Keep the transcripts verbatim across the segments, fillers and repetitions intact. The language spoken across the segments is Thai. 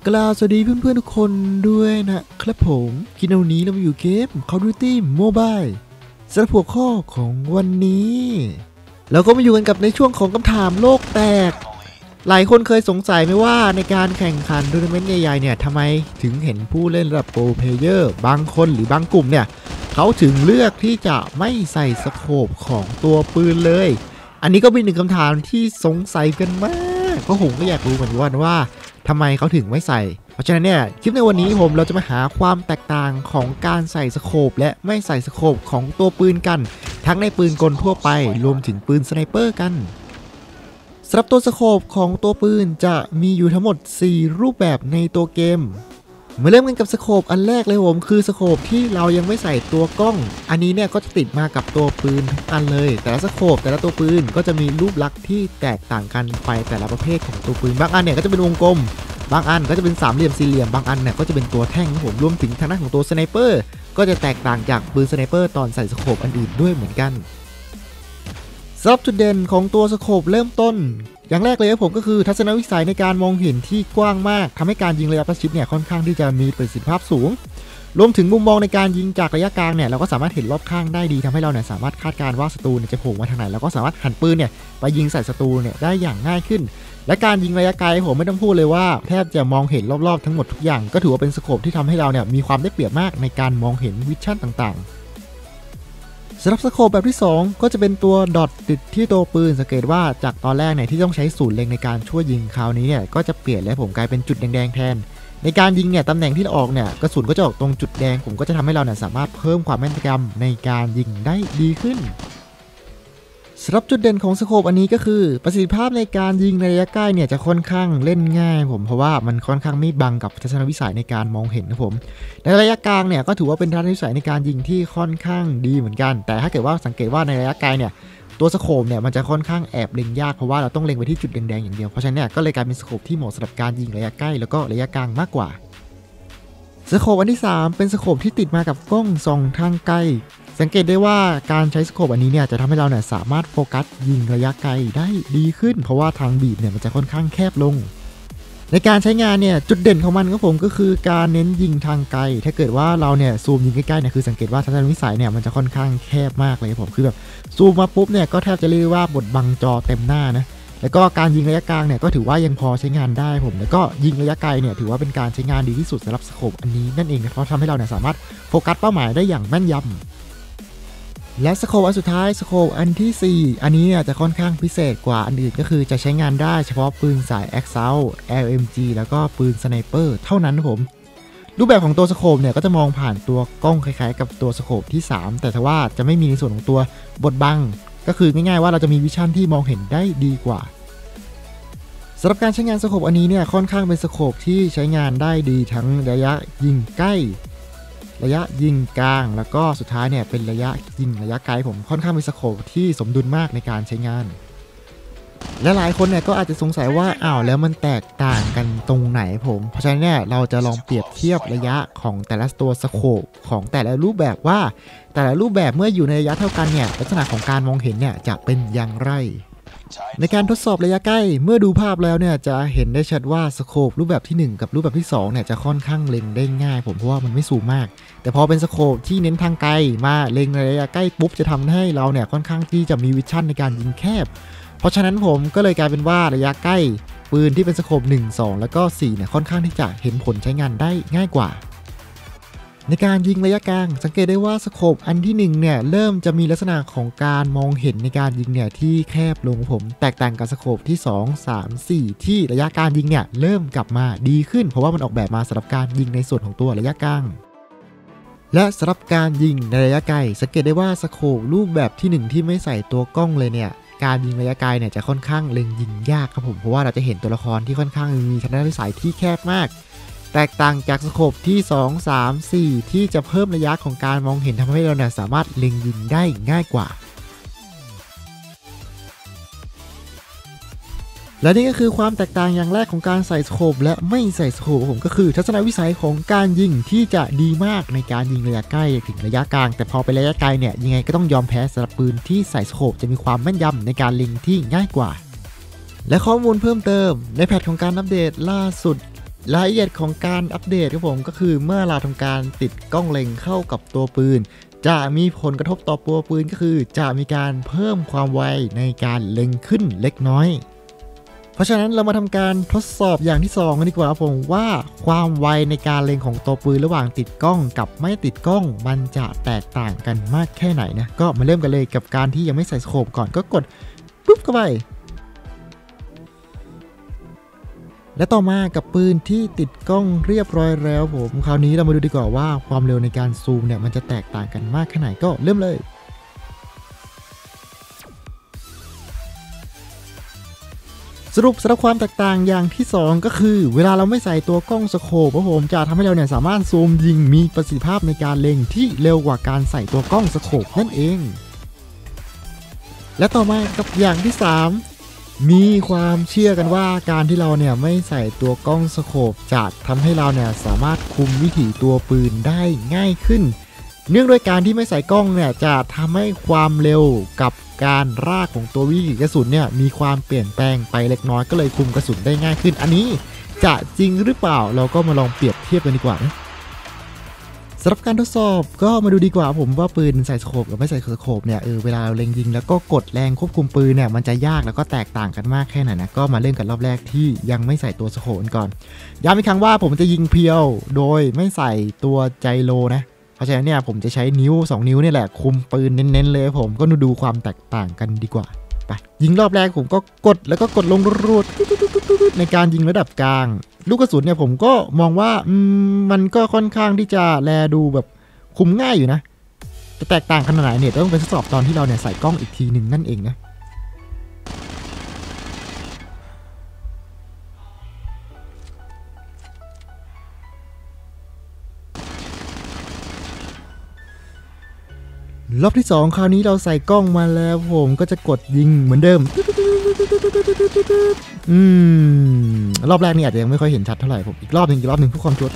กล่าวสวัสดีเพื่อนๆทุกคนด้วยนะครับผมคลิปนี้เรามาอยู่เกม Call of Duty Mobile สำหรับหัวข้อของวันนี้เราก็มาอยู่กันกับในช่วงของคำถามโลกแตกหลายคนเคยสงสัยไหมว่าในการแข่งขันทัวร์นาเมนต์ใหญ่ๆเนี่ยทำไมถึงเห็นผู้เล่นระดับโปรเพลเยอร์บางคนหรือบางกลุ่มเนี่ยเขาถึงเลือกที่จะไม่ใส่สโคปของตัวปืนเลยอันนี้ก็เป็นหนึ่งคำถามที่สงสัยกันมากเพราะผมก็อยากรู้เหมือนกันว่าทำไมเขาถึงไม่ใส่เพราะฉะนั้นเนี่ยคลิปในวันนี้ผมเราจะมาหาความแตกต่างของการใส่สโคปและไม่ใส่สโคปของตัวปืนกันทั้งในปืนกลทั่วไปรวมถึงปืนสไนเปอร์กันสำหรับตัวสโคปของตัวปืนจะมีอยู่ทั้งหมดสี่รูปแบบในตัวเกมมาเริ่มกันกับสโคปอันแรกเลยผมคือสโคปที่เรายังไม่ใส่ตัวกล้องอันนี้เนี่ยก็จะติดมากับตัวปืนทุกอันเลยแต่ละสโคปแต่ละตัวปืนก็จะมีรูปลักษณ์ที่แตกต่างกันไปแต่ละประเภทของตัวปืนบางอันเนี่ยก็จะเป็นวงกลมบางอันก็จะเป็นสามเหลี่ยมสี่เหลี่ยมบางอันเนี่ยก็จะเป็นตัวแท่งผมรวมถึงทางด้านของตัวสไนเปอร์ก็จะแตกต่างจากปืนสไนเปอร์ตอนใส่สโคปอันอื่นด้วยเหมือนกันสำหรับจุดเด่นของตัวสโคปเริ่มต้นอย่างแรกเลยครับผมก็คือทัศนวิสัยในการมองเห็นที่กว้างมากทำให้การยิงระยะประชิดเนี่ยค่อนข้างที่จะมีประสิทธิภาพสูงรวมถึงมุมมองในการยิงจากระยะกลางเนี่ยเราก็สามารถเห็นรอบข้างได้ดีทำให้เราเนี่ยสามารถคาดการณ์ว่าศัตรูเนี่ยจะโผล่มาทางไหนแล้วก็สามารถหันปืนเนี่ยไปยิงใส่ศัตรูเนี่ยได้อย่างง่ายขึ้นและการยิงระยะไกลผมไม่ต้องพูดเลยว่าแทบจะมองเห็นรอบๆทั้งหมดทุกอย่างก็ถือว่าเป็นสโคปที่ทำให้เราเนี่ยมีความได้เปรียบมากในการมองเห็นวิชั่นต่างๆสำหรับสโคปแบบที่สองก็จะเป็นตัวดอทติดที่ตัวปืนสังเกตว่าจากตอนแรกเนี่ยที่ต้องใช้ศูนย์เล็งในการช่วยยิงคราวนี้เนี่ยก็จะเปลี่ยนและผมกลายเป็นจุดแดงๆแทนในการยิงเนี่ยตำแหน่งที่เราออกเนี่ยกระสุนก็จะออกตรงจุดแดงผมก็จะทำให้เราเนี่ยสามารถเพิ่มความแม่นยำในการยิงได้ดีขึ้นสำหรับจุดเด่นของสโคปอันนี้ก็คือประสิทธิภาพในการยิงในระยะใกล้เนี่ยจะค่อนข้างเล่นง่ายผมเพราะว่ามันค่อนข้างไม่บังกับทัศนวิสัยในการมองเห็นนะผมในระยะกลางเนี่ยก็ถือว่าเป็นทัศนวิสัยในการยิงที่ค่อนข้างดีเหมือนกันแต่ถ้าเกิดว่าสังเกตว่าในระยะไกลเนี่ยตัวสโคปเนี่ยมันจะค่อนข้างแอบเล็งยากเพราะว่าเราต้องเล็งไปที่จุดแดงๆอย่างเดียวเพราะฉะนั้นเนี่ยก็เลยกลายเป็นสโคปที่เหมาะสำหรับการยิงระยะใกล้แล้วก็ระยะกลางมากกว่าสโคปอันที่สามเป็นสโคปที่ติดมากับกล้องส่องทางไกลสังเกตได้ว่าการใช้สโคปอันนี้เนี่ยจะทำให้เราเนี่ยสามารถโฟกัสยิงระยะไกลได้ดีขึ้นเพราะว่าทางบีบเนี่ยมันจะค่อนข้างแคบลงในการใช้งานเนี่ยจุดเด่นของมันครับผมก็คือการเน้นยิงทางไกลถ้าเกิดว่าเราเนี่ยซูมยิงใกล้ๆเนี่ยคือสังเกตว่าทัศนวิสัยเนี่ยมันจะค่อนข้างแคบมากเลยผมคือแบบซูมมาปุ๊บเนี่ยก็แทบจะเรียกว่าบดบังจอเต็มหน้านะแล้วก็การยิงระยะกลางเนี่ยก็ถือว่ายังพอใช้งานได้ผมแล้วก็ยิงระยะไกลเนี่ยถือว่าเป็นการใช้งานดีที่สุดสำหรับสโคปอันนี้นั่นเองนะเพราะทำให้เราเนี่ยสามารถโฟกัสเป้าหมายได้อย่างแม่นยำและสโคปอันสุดท้ายสโคปอันที่สี่อันนี้เนี่ยจะค่อนข้างพิเศษกว่าอันอื่นก็คือจะใช้งานได้เฉพาะปืนสาย Assault แอล เอ็ม จี แล้วก็ปืนสไนเปอร์เท่านั้นนะผมรูปแบบของตัวสโคปเนี่ยก็จะมองผ่านตัวกล้องคล้ายๆกับตัวสโคปที่สามแต่ทว่าจะไม่มีในส่วนของตัวบดบังก็คือง่ายๆว่าเราจะมีวิชั่นที่มองเห็นได้ดีกว่าสำหรับการใช้งานสโคปอันนี้เนี่ยค่อนข้างเป็นสโคปที่ใช้งานได้ดีทั้งระยะยิงใกล้ระยะยิงกลางแล้วก็สุดท้ายเนี่ยเป็นระยะยิงระยะไกลผมค่อนข้างเป็นสโคปที่สมดุลมากในการใช้งานและหลายคนเนี่ยก็อาจจะสงสัยว่าอ้าวแล้วมันแตกต่างกันตรงไหนผมเพราะฉะนั้นเนี่ยเราจะลองเปรียบเทียบระยะของแต่ละตัวสโคปของแต่ละรูปแบบว่าแต่ละรูปแบบเมื่ออยู่ในระยะเท่ากันเนี่ยลักษณะของการมองเห็นเนี่ยจะเป็นอย่างไรในการทดสอบระยะใกล้เมื่อดูภาพแล้วเนี่ยจะเห็นได้ชัดว่าสโคปรูปแบบที่หนึ่งกับรูปแบบที่สองเนี่ยจะค่อนข้างเล็งได้ง่ายผมเพราะว่ามันไม่สูงมากแต่พอเป็นสโคปที่เน้นทางไกลมาเล็งระยะใกล้ปุ๊บจะทำให้เราเนี่ยค่อนข้างที่จะมีวิชั่นในการยิงแคบเพราะฉะนั้นผมก็เลยกลายเป็นว่าระยะใกล้ปืนที่เป็นสโคปหนึ่ง สองแล้วก็สี่เนี่ยค่อนข้างที่จะเห็นผลใช้งานได้ง่ายกว่าในการยิงระยะกลางสังเกตได้ว่าสโคปอันที่หนึ่งเนี่ยเริ่มจะมีลักษณะของการมองเห็นในการยิงเนี่ยที่แคบลงผมแตกต่างกับสโคปที่สอง สาม สี่ที่ระยะการยิงเนี่ยเริ่มกลับมาดีขึ้นเพราะว่ามันออกแบบมาสำหรับการยิงในส่วนของตัวระยะกลางและสำหรับการยิงในระยะไกลสังเกตได้ว่าสโคปรูปแบบที่หนึ่งที่ไม่ใส่ตัวกล้องเลยเนี่ยการยิงระยะไกลเนี่ยจะค่อนข้างเล็งยิงยากครับผมเพราะว่าเราจะเห็นตัวละครที่ค่อนข้างมีทัศนวิสัยที่แคบมากแตกต่างจากสโคปที่สอง สาม สี่ที่จะเพิ่มระยะของการมองเห็นทำให้เราเนี่ยสามารถเล็งยิงได้ง่ายกว่าและนี่ก็คือความแตกต่างอย่างแรกของการใส่สโคปและไม่ใส่สโคปผมก็คือทัศนวิสัยของการยิงที่จะดีมากในการยิงระยะใกล้ถึงระยะกลางแต่พอไประยะไกลเนี่ยยังไงก็ต้องยอมแพ้สำหรับปืนที่ใส่สโคปจะมีความแม่นยำในการเล็งที่ง่ายกว่าและข้อมูลเพิ่มเติมในแพทของการอัปเดตล่าสุดรายละเอียดของการอัปเดตครับผมก็คือเมื่อเราทำการติดกล้องเล็งเข้ากับตัวปืนจะมีผลกระทบต่อตัวปืนก็คือจะมีการเพิ่มความไวในการเล็งขึ้นเล็กน้อยเพราะฉะนั้นเรามาทำการทดสอบอย่างที่สองกันดีกว่าครับผมว่าความไวในการเล็งของตัวปืนระหว่างติดกล้องกับไม่ติดกล้องมันจะแตกต่างกันมากแค่ไหนนะก็มาเริ่มกันเลยกับการที่ยังไม่ใส่สโคปก่อนก็กดปุ๊บเข้าไปและต่อมากับปืนที่ติดกล้องเรียบร้อยแล้วผมคราวนี้เรามาดูดีกว่าว่าความเร็วในการซูมเนี่ยมันจะแตกต่างกันมากแค่ไหนก็เริ่มเลยสรุปสำหรับความแตกต่างอย่างที่สองก็คือเวลาเราไม่ใส่ตัวกล้องสโคปผมจะทำให้เราเนี่ยสามารถซูมยิงมีประสิทธิภาพในการเล็งที่เร็วกว่าการใส่ตัวกล้องสโคปนั่นเองและต่อมากับอย่างที่สามมีความเชื่อกันว่าการที่เราเนี่ยไม่ใส่ตัวกล้องสโคปจะทำให้เราเนี่ยสามารถคุมวิถีตัวปืนได้ง่ายขึ้นเนื่องด้วยการที่ไม่ใส่กล้องเนี่ยจะทำให้ความเร็วกับการรากของตัววิถีกระสุนเนี่ยมีความเปลี่ยนแปลงไปเล็กน้อยก็เลยคุมกระสุนได้ง่ายขึ้นอันนี้จะจริงหรือเปล่าเราก็มาลองเปรียบเทียบกันดีกว่านะสำหรับการทดสอบก็มาดูดีกว่าผมว่าปืนใส่สโคปกับไม่ใส่สโคปเนี่ยเออเวลาเราเล็งยิงแล้วก็กดแรงควบคุมปืนเนี่ยมันจะยากแล้วก็แตกต่างกันมากแค่ไหนนะก็มาเริ่มกันรอบแรกที่ยังไม่ใส่ตัวสโคปก่อนย้ำอีกครั้งว่าผมจะยิงเพียวโดยไม่ใส่ตัวไจโรนะเพราะฉะนั้นเนี่ยผมจะใช้นิ้วสองนิ้วนี่แหละคุมปืนเน้นๆเลยผมก็ดูความแตกต่างกันดีกว่าไปยิงรอบแรกผมก็กดแล้วก็กดลงรูดในการยิงระดับกลางลูกกระสุนเนี่ยผมก็มองว่ามันก็ค่อนข้างที่จะแลดูแบบคุมง่ายอยู่นะจะแตกต่างขนาดไหนเนี่ยต้องไปทดสอบตอนที่เราเนี่ยใส่กล้องอีกทีหนึ่งนั่นเองนะรอบที่สองคราวนี้เราใส่กล้องมาแล้วผมก็จะกดยิงเหมือนเดิมอืมรอบแรกนี่อาจจะยังไม่ค่อยเห็นชัดเท่าไหร่ผมอีกรอบหนึ่งอีกรอบหนึ่งเพื่อความชัวร์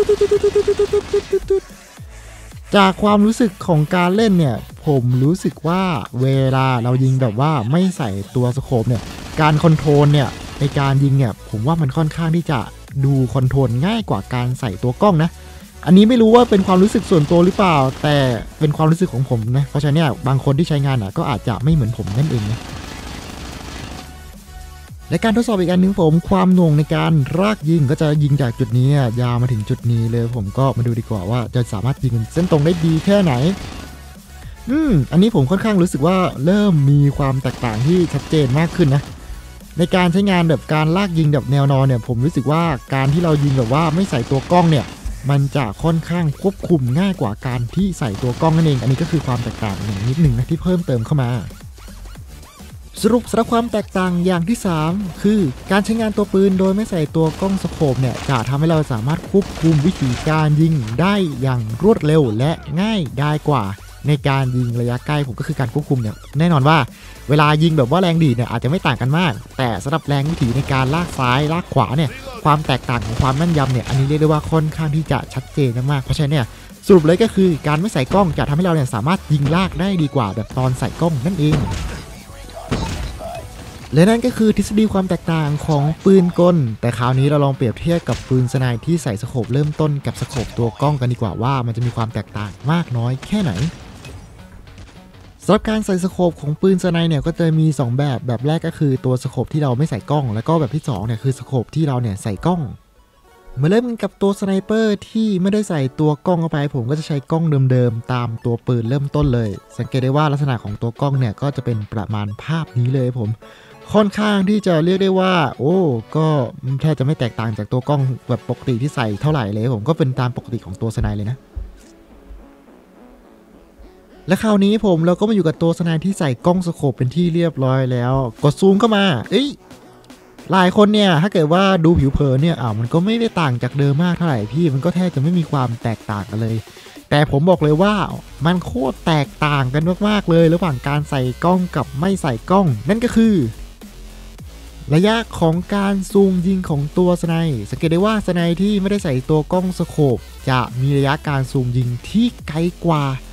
จากความรู้สึกของการเล่นเนี่ยผมรู้สึกว่าเวลาเรายิงแบบว่าไม่ใส่ตัวสโคปเนี่ยการคอนโทรลเนี่ยในการยิงเนี่ยผมว่ามันค่อนข้างที่จะดูคอนโทรลง่ายกว่าการใส่ตัวกล้องนะอันนี้ไม่รู้ว่าเป็นความรู้สึกส่วนตัวหรือเปล่าแต่เป็นความรู้สึกของผมนะเพราะฉะนั้นเนี่ยบางคนที่ใช้งานอ่ะก็อาจจะไม่เหมือนผมนั่นเองนะและการทดสอบอีกอันหนึ่งผมความหน่วงในการรากยิงก็จะยิงจากจุดนี้ยาวมาถึงจุดนี้เลยผมก็มาดูดีกว่าว่าจะสามารถยิงเส้นตรงได้ดีแค่ไหนอืมอันนี้ผมค่อนข้างรู้สึกว่าเริ่มมีความแตกต่างที่ชัดเจนมากขึ้นนะในการใช้งานแบบการลากยิงแบบแนวนอนเนี่ยผมรู้สึกว่าการที่เรายิงแบบว่าไม่ใส่ตัวกล้องเนี่ยมันจะค่อนข้างควบคุมง่ายกว่าการที่ใส่ตัวกล้องนั่นเองอันนี้ก็คือความแตกต่างอย่างนิดหนึ่งนะที่เพิ่มเติมเข้ามาสรุปสำหรับความแตกต่างอย่างที่สามคือการใช้งานตัวปืนโดยไม่ใส่ตัวกล้องสโคปเนี่ยจะทำให้เราสามารถควบคุมวิธีการยิงได้อย่างรวดเร็วและง่ายได้กว่าในการยิงระยะใกล้ผมก็คือการควบคุมเนี่ยแน่นอนว่าเวลายิงแบบว่าแรงดีดเนี่ยอาจจะไม่ต่างกันมากแต่สำหรับแรงวิถีในการลากซ้ายลากขวาเนี่ยความแตกต่างของความแม่นยำเนี่ยอันนี้เรียกได้ว่าค่อนข้างที่จะชัดเจนมากเพราะฉะนั้นเนี่ยสรุปเลยก็คือการไม่ใส่กล้องจะทำให้เราเนี่ยสามารถยิงลากได้ดีกว่าแบบตอนใส่กล้องนั่นเองและนั่นก็คือทฤษฎีความแตกต่างของปืนกลแต่คราวนี้เราลองเปรียบเทียบกับปืนสไนที่ใส่สโคปเริ่มต้นกับสโคปตัวกล้องกันดีกว่าว่ามันจะมีความแตกต่างมากน้อยแค่ไหนสำหรับการใส่สโคปของปืนสไนเนี่ยก็จะมีสองแบบแบบแรกก็คือตัวสโคปที่เราไม่ใส่กล้องแล้วก็แบบที่สองเนี่ยคือสโคปที่เราเนี่ยใส่กล้องมาเริ่มกับตัวสไนเปอร์ที่ไม่ได้ใส่ตัวกล้องเข้าไปผมก็จะใช้กล้องเดิมๆตามตัวปืนเริ่มต้นเลยสังเกตได้ว่าลักษณะของตัวกล้องเนี่ยก็จะเป็นประมาณภาพนี้เลยผมค่อนข้างที่จะเรียกได้ว่าโอ้ก็แทบจะไม่แตกต่างจากตัวกล้องแบบปกติที่ใส่เท่าไหร่เลยผมก็เป็นตามปกติของตัวสไนเลยนะและคราวนี้ผมเราก็มาอยู่กับตัวสไนที่ใส่กล้องสโคปเป็นที่เรียบร้อยแล้วกดซูมเข้ามาเอ้ยหลายคนเนี่ยถ้าเกิดว่าดูผิวเผินเนี่ยอ้าวมันก็ไม่ได้ต่างจากเดิมมากเท่าไหร่พี่มันก็แทบจะไม่มีความแตกต่างกันเลยแต่ผมบอกเลยว่ามันโคตรแตกต่างกันมากๆเลยระหว่างการใส่กล้องกับไม่ใส่กล้องนั่นก็คือระยะของการซูมยิงของตัวสไนสังเกตได้ว่าสไนที่ไม่ได้ใส่ตัวกล้องสโคปจะมีระยะการซูมยิงที่ไกลกว่า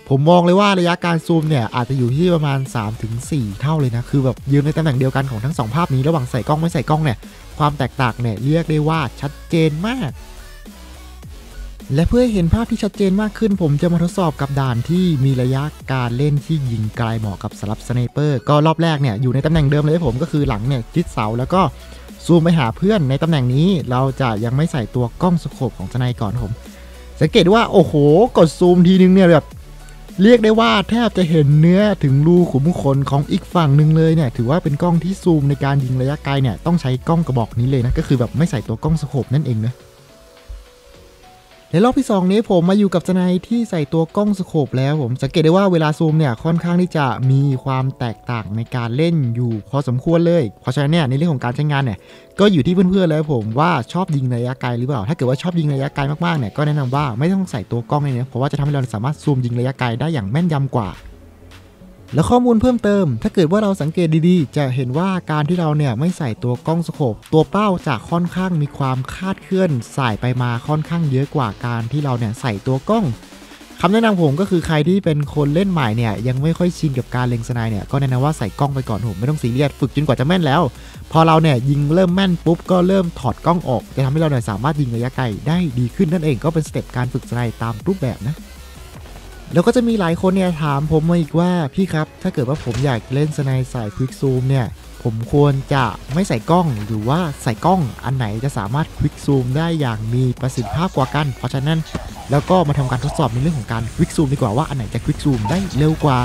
ผมมองเลยว่าระยะการซูมเนี่ยอาจจะอยู่ที่ประมาณ สามถึงสี่ เท่าเลยนะคือแบบยืนในตำแหน่งเดียวกันของทั้งสองภาพนี้ระหว่างใส่กล้องไม่ใส่กล้องเนี่ยความแตกต่างเนี่ยเรียกได้ว่าชัดเจนมากและเพื่อให้เห็นภาพที่ชัดเจนมากขึ้นผมจะมาทดสอบกับด่านที่มีระยะการเล่นที่ยิงไกลเหมาะกับสำหรับสไนเปอร์ก็รอบแรกเนี่ยอยู่ในตำแหน่งเดิมเลยผมก็คือหลังเนี่ยชิดเสาแล้วก็ซูมไปหาเพื่อนในตำแหน่งนี้เราจะยังไม่ใส่ตัวกล้องสโคปของสไนก่อนผมสังเกตว่าโอ้โหกดซูมทีนึงเนี่ยแบบเรียกได้ว่าแทบจะเห็นเนื้อถึงรูขุมขนของอีกฝั่งหนึ่งเลยเนี่ยถือว่าเป็นกล้องที่ซูมในการยิงระยะไกลเนี่ยต้องใช้กล้องกระบอกนี้เลยนะก็คือแบบไม่ใส่ตัวกล้องสโคปนั่นเองนะในรอบที่สองนี้ผมมาอยู่กับสไนที่ใส่ตัวกล้องสโคปแล้วผมสังเกตได้ว่าเวลาซูมเนี่ยค่อนข้างที่จะมีความแตกต่างในการเล่นอยู่พอสมควรเลยเพราะฉะนั้นเนี่ยในเรื่องของการใช้งานเนี่ยก็อยู่ที่เพื่อนๆแล้วผมว่าชอบยิงระยะไกลหรือเปล่าถ้าเกิดว่าชอบยิงระยะไกลมากๆเนี่ยก็แนะนำว่าไม่ต้องใส่ตัวกล้องเลยนะเพราะว่าจะทำให้เราสามารถซูมยิงระยะไกลได้อย่างแม่นยำกว่าแล้วข้อมูลเพิ่มเติมถ้าเกิดว่าเราสังเกตดีๆจะเห็นว่าการที่เราเนี่ยไม่ใส่ตัวกล้องสโคปตัวเป้าจะค่อนข้างมีความคาดเคลื่อนสายไปมาค่อนข้างเยอะกว่าการที่เราเนี่ยใส่ตัวกล้องคำแนะนำผมก็คือใครที่เป็นคนเล่นใหม่เนี่ยยังไม่ค่อยชินกับการเล็งสไนเนี่ยก็แนะนำว่าใส่กล้องไปก่อนผมไม่ต้องซีเรียสฝึกจนกว่าจะแม่นแล้วพอเราเนี่ยยิงเริ่มแม่นปุ๊บก็เริ่มถอดกล้องออกจะทำให้เราเนี่ยสามารถยิงระยะไกลได้ดีขึ้นนั่นเองก็เป็นสเต็ปการฝึกสไนตามรูปแบบนะแล้วก็จะมีหลายคนเนี่ยถามผมมาอีกว่าพี่ครับถ้าเกิดว่าผมอยากเล่นสไนสายควิกซูมเนี่ยผมควรจะไม่ใส่กล้องหรือว่าใส่กล้องอันไหนจะสามารถควิกซูมได้อย่างมีประสิทธิภาพกว่ากันเพราะฉะนั้นแล้วก็มาทำการทดสอบในเรื่องของการควิกซูมดีกว่าว่าอันไหนจะควิกซูมได้เร็วกว่า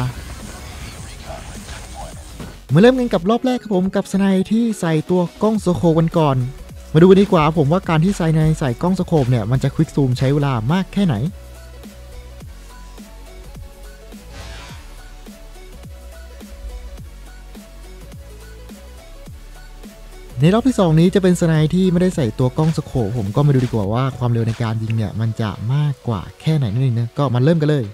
มาเริ่มกันกับรอบแรกครับผมกับสไนที่ใส่ตัวกล้องสโคปกันก่อนมาดูกันดีกว่าผมว่าการที่ใส่ในใส่กล้องสโคปเนี่ยมันจะควิกซูมใช้เวลามากแค่ไหนในรอบที่สองนี้จะเป็นสไนที่ไม่ได้ใส่ตัวกล้องสโคปผมก็มาดูดีกว่าว่าความเร็วในการยิงเนี่ยมันจะมากกว่าแค่ไหนนั่นเองนะก็มาเริ่มกันเลย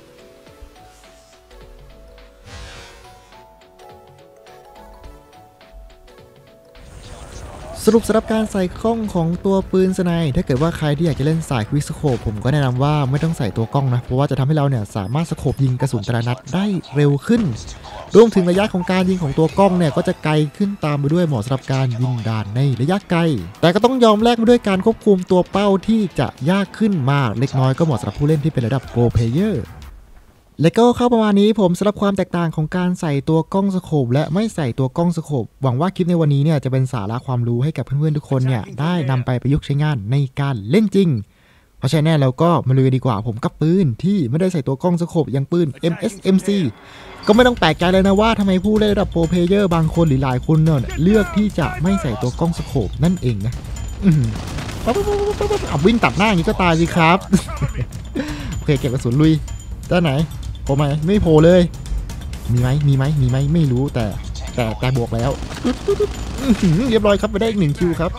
สรุปสำหรับการใส่กล้องของตัวปืนสไนถ้าเกิดว่าใครที่อยากจะเล่นสายควิกสโคปผมก็แนะนำว่าไม่ต้องใส่ตัวกล้องนะเพราะว่าจะทำให้เราเนี่ยสามารถสโคปยิงกระสุนแต่ละนัดได้เร็วขึ้นรวมถึงระยะของการยิงของตัวกล้องเนี่ยก็จะไกลขึ้นตามไปด้วยเหมาะสำหรับการยิงด่านในระยะไกลแต่ก็ต้องยอมแลกมาด้วยการควบคุมตัวเป้าที่จะยากขึ้นมากเล็กน้อยก็เหมาะสำหรับผู้เล่นที่เป็นระดับโปรเพลเยอร์และก็เข้าประมาณนี้ผมสำหรับความแตกต่างของการใส่ตัวกล้องสโคปและไม่ใส่ตัวกล้องสโคปหวังว่าคลิปในวันนี้เนี่ยจะเป็นสาระความรู้ให้กับเพื่อนๆทุกคนเนี่ยได้นำไปประยุกต์ใช้งานในการเล่นจริงเพราะฉะนั้นเราก็มาลุยดีกว่าผมกับปืนที่ไม่ได้ใส่ตัวกล้องสโคปอย่างปืน เอ็ม เอส เอ็ม ซี ก็ไม่ต้องแปลกใจเลยนะว่าทำไมผู้เล่นระดับโปรเพลเยอร์บางคนหรือหลายคนเนี่ยเลือกที่จะไม่ใส่ตัวกล้องสโคปนั่นเองนะเอาวิ่งตัดหน้าอย่างนี้ก็ตายสิครับโอเคเก็บกระสุนลุยด้านไหนโผล่ไหมไม่โผล่เลยมีไหมมีไหมมีไหมไม่รู้แต่แต่แต่บวกแล้วเรียบร้อยครับไปได้อีกหนึ่งคิวครับ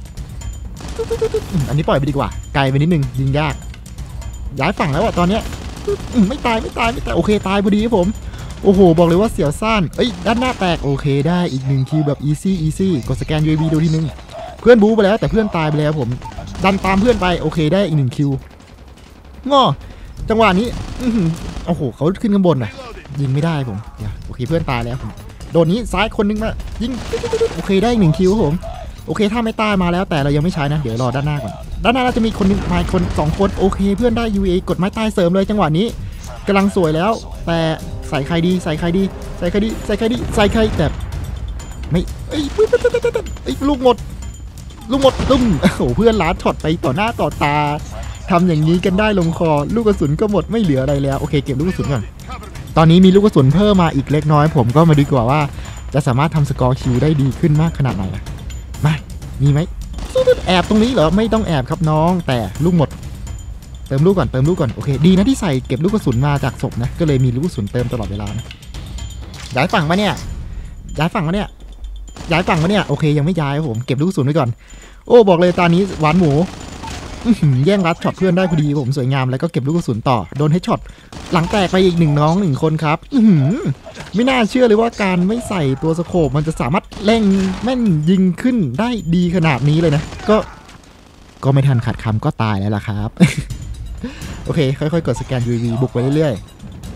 อันนี้ปล่อยไปดีกว่าไกลไปนิดนึงยิงยากย้ายฝั่งแล้วอ่ะตอนเนี้ยไม่ตายไม่ตายไม่ตายโอเคตายพอดีครับผมโอ้โหบอกเลยว่าเสียวซ่านเอ้ยด้านหน้าแตกโอเคได้อีกหนึ่งคิวแบบอีซี่อีซี่กดสแกน ยู เอ วี ดูทีนึงเพื่อนบู๊ไปแล้วแต่เพื่อนตายไปแล้วผมดันตามเพื่อนไปโอเคได้อีกหนึ่งคิวง้อจังหวะนี้โอ้โหเขาขึ้นข้างบนอ่ะยิงไม่ได้ผมโอเคเพื่อนตายแล้วผมโดนนี้ซ้ายคนนึงมายิงโอเคได้อีกหนึ่งคิวครับผมโอเคถ้าไม่ตายมาแล้วแต่เรายังไม่ใช้นะเดี๋ยวรอด้านหน้าก่อนด้านหน้าเราจะมีคนนึงมาคนสองคนโอเคเพื่อนได้ ยู เอ กดไม้ตายเสริมเลยจังหวะนี้กำลังสวยแล้วแต่ใส่ใครดีใส่ใครดีใส่ใครดีใส่ใครดีใส่ใครแต่ไม่เอ้ยไอ้ลูกหมดลูกหมดตึ้มโอ้โหเพื่อนล้าช็อตไปต่อหน้าต่อตาทำอย่างนี้กันได้ลงคอลูกกระสุนก็หมดไม่เหลืออะไรแล้วโอเคเก็บลูกกระสุนก่อนตอนนี้มีลูกกระสุนเพิ่มมาอีกเล็กน้อยผมก็มาดูกว่าว่าจะสามารถทำสกอร์คิวได้ดีขึ้นมากขนาดไหนมามีไหมแอบตรงนี้เหรอไม่ต้องแอบครับน้องแต่ลูกหมดเติมลูกก่อนเติมลูกก่อนโอเคดีนะที่ใส่เก็บลูกกระสุนมาจากศพนะก็เลยมีลูกกระสุนเติมตลอดเวลานะย้ายฝั่งมาเนี่ยย้ายฝั่งมาเนี่ยย้ายฝั่งมาเนี่ยโอเคยังไม่ย้ายผมเก็บลูกกระสุนไว้ก่อนโอ้บอกเลยตอนนี้หวานหมูแย่งรัดช็อตเพื่อนได้พอดีผมสวยงามแล้วก็เก็บลูกกระสุนต่อโดนเฮดช็อตหลังแตกไปอีกหนึ่งน้องหนึ่งคนครับไม่น่าเชื่อเลยว่าการไม่ใส่ตัวสโคปมันจะสามารถเล่งแม่นยิงขึ้นได้ดีขนาดนี้เลยนะก็ก็ไม่ทันขาดคำก็ตายแล้วล่ะครับโอเคค่อยๆกดสแกน ยู วี บุกไปเรื่อยๆ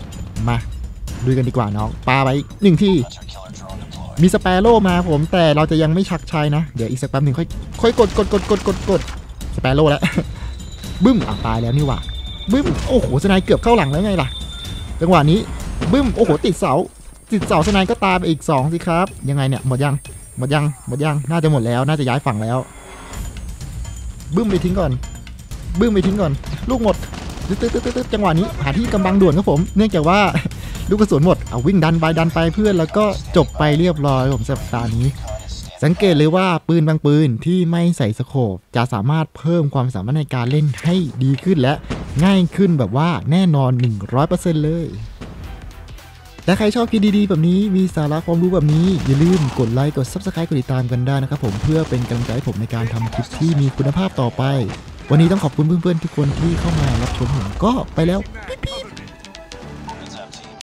มาดูกันดีกว่าน้องปาไปหนึ่งที่มีสเปโร่มาผมแต่เราจะยังไม่ชักชัยนะเดี๋ยวอีกสักแป๊บหนึ่งค่อยค่อยกดกดกดกดกดกดสเปโร่แล้ว บึ้มอ่ะตายแล้วนี่หว่าบึ้มโอ้โหสไนเกือบเข้าหลังแล้วไงล่ะจังหวะนี้บึ้มโอ้โหติดเสาติดเสาสไนก็ตายไปอีกสองสิครับยังไงเนี่ยหมดยังหมดยังหมดยังน่าจะหมดแล้วน่าจะย้ายฝั่งแล้วบึ้มไปทิ้งก่อนบึ้มไปทิ้งก่อนลูกหมดตึ๊ดตึ๊ดตึ๊ดตึ๊ดจังหวะนี้หาที่กำบังด่วนครับผมเนื่องจากว่าลูกกระสุนหมดเอาวิ่งดันไปดันไปเพื่อนแล้วก็จบไปเรียบร้อยผมสัปดาห์นี้สังเกตเลยว่าปืนบางปืนที่ไม่ใส่สโคปจะสามารถเพิ่มความสามารถในการเล่นให้ดีขึ้นและง่ายขึ้นแบบว่าแน่นอน หนึ่งร้อยเปอร์เซ็นต์ เลยและใครชอบคลิปดีๆแบบนี้มีสาระความรู้แบบนี้อย่าลืมกดไลค์กด ซับสไครบ์ กดติดตามกันได้นะครับผมเพื่อเป็นกำลังใจให้ผมในการทำคลิปที่มีคุณภาพต่อไปวันนี้ต้องขอบคุณเพื่อนๆทุกคนที่เข้ามารับชมผมก็ไปแล้วปิ๊บ